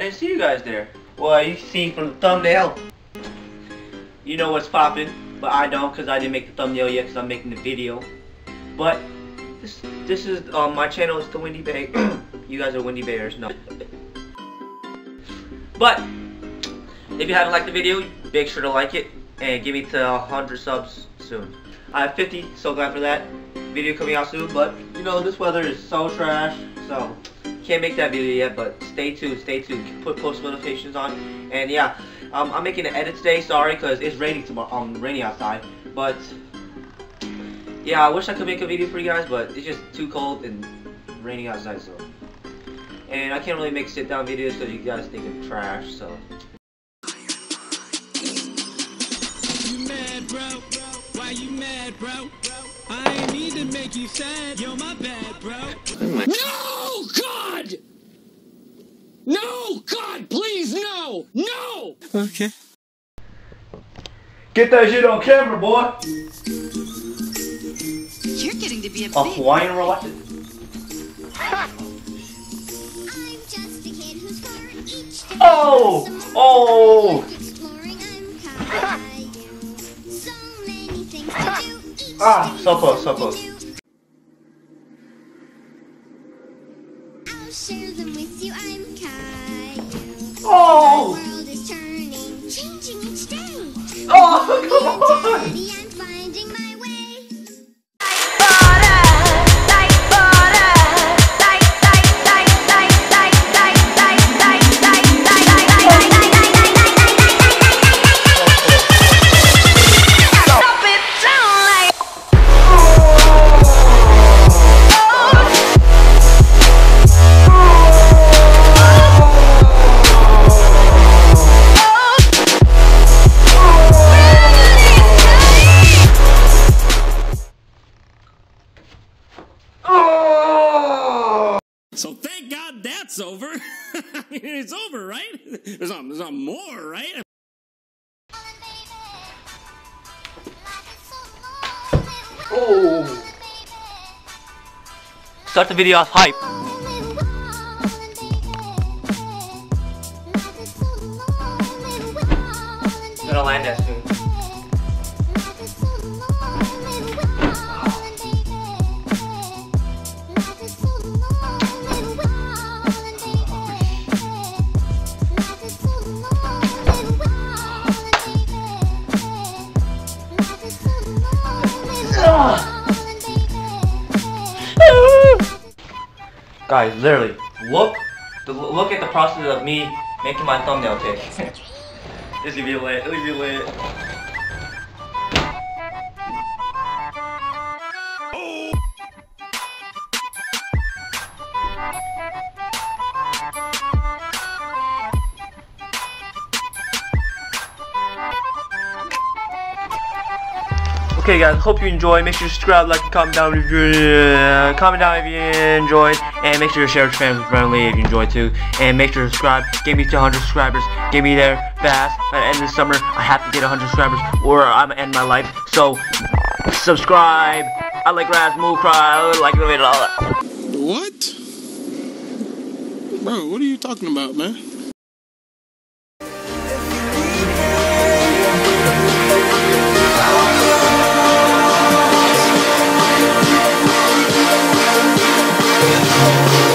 didn't see you guys there. Well, you see from the thumbnail, you know what's popping, but I don't because I didn't make the thumbnail yet because I'm making the video. But this is my channel is TheWindyBay. You guys are Windy Bayers, no. But if you haven't liked the video, make sure to like it and give me to 100 subs soon. I have 50, so glad for that. Video coming out soon, but you know this weather is so trash, so can't make that video yet. But stay tuned, put post notifications on, and yeah, I'm making an edit today. Sorry, cause it's raining tomorrow. Raining outside, but yeah, I wish I could make a video for you guys, but it's just too cold and raining outside, so. And I can't really make sit-down videos because you guys think I'm trash, so. You mad, bro? Why you mad, bro? I ain't need to make you sad. You're my bad, bro. No, God! No, God, please, no! No! Okay. Get that shit on camera, boy! You're getting to be a Hawaiian roll, watch it. Oh! Oh! Ah, so close, so close. I'll share them with you, I'm Caillou. Oh! The world is turning, changing each day. Oh, come on! I'm finding my way. So thank God that's over. I mean, it's over, right? There's not more, right? Oh! Start the video off hype. I'm gonna land that soon. Guys, literally, look at the process of me making my thumbnail take. This is gonna be lit. This is gonna be lit. Okay guys, hope you enjoyed. Make sure to subscribe, like, and comment down if you enjoyed, and make sure to share with your family and friendly if you enjoyed too. And make sure to subscribe. Get me to 100 subscribers. Get me there fast. By the end of the summer, I have to get 100 subscribers, or I'm gonna end my life. So subscribe. I like grass, move, cry. I like the video, all that. What? Bro, what are you talking about, man? Oh,